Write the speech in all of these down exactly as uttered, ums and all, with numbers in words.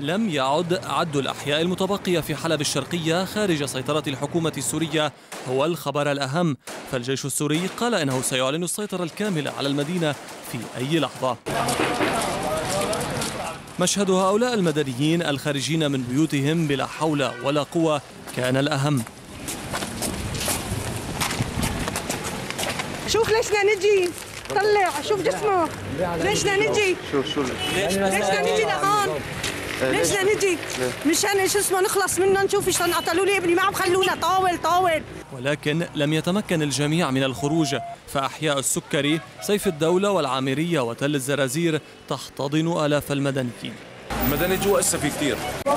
لم يعد عد الأحياء المتبقية في حلب الشرقية خارج سيطرة الحكومة السورية هو الخبر الأهم، فالجيش السوري قال إنه سيعلن السيطرة الكاملة على المدينة في أي لحظة. مشهد هؤلاء المدنيين الخارجين من بيوتهم بلا حول ولا قوة كان الأهم. شوف ليش بدنا نجي، طلع شوف جسمه، ليش بدنا نجي؟ شوف شو ليش بدنا نجي لهون؟ ليش بدنا نجي؟ مشان شو اسمه نخلص منه، نشوف شلون قتلوا لي ابني، ما عم خلونا طاول طاول. ولكن لم يتمكن الجميع من الخروج، فأحياء السكري، سيف الدولة والعامرية وتل الزرازير تحتضن آلاف المدنيين. المدني جوا هسه في كثير.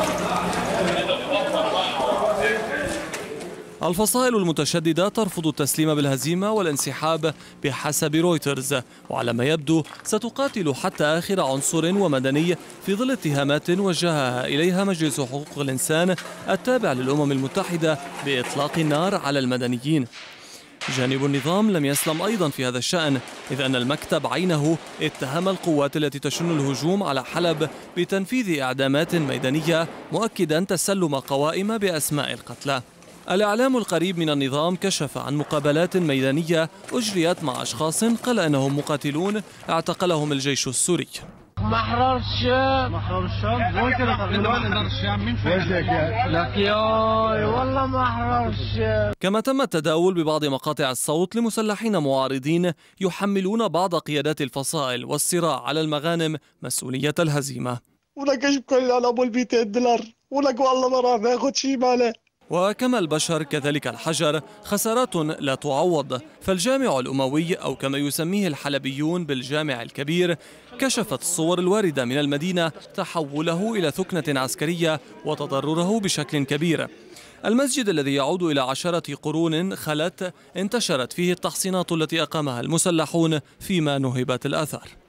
الفصائل المتشددة ترفض التسليم بالهزيمة والانسحاب بحسب رويترز، وعلى ما يبدو ستقاتل حتى آخر عنصر ومدني في ظل اتهامات وجهها إليها مجلس حقوق الإنسان التابع للأمم المتحدة بإطلاق النار على المدنيين. جانب النظام لم يسلم أيضا في هذا الشأن، إذ أن المكتب عينه اتهم القوات التي تشن الهجوم على حلب بتنفيذ إعدامات ميدانية، مؤكدا تسلم قوائم بأسماء القتلى. الإعلام القريب من النظام كشف عن مقابلات ميدانية أجريت مع أشخاص قال أنهم مقاتلون اعتقلهم الجيش السوري. محرر الشام محرر الشام وين كده محرر الشام مين فين لك يا والله محرر الشام. كما تم التداول ببعض مقاطع الصوت لمسلحين معارضين يحملون بعض قيادات الفصائل والصراع على المغانم مسؤولية الهزيمة. ولك ايش بكل على ابو مئتين دولار، ولك والله ما راح ناخذ شيء ماله. وكما البشر كذلك الحجر خسارات لا تعوض، فالجامع الأموي أو كما يسميه الحلبيون بالجامع الكبير كشفت الصور الواردة من المدينة تحوله إلى ثكنة عسكرية وتضرره بشكل كبير. المسجد الذي يعود إلى عشرة قرون خلت انتشرت فيه التحصينات التي أقامها المسلحون فيما نهبت الآثار.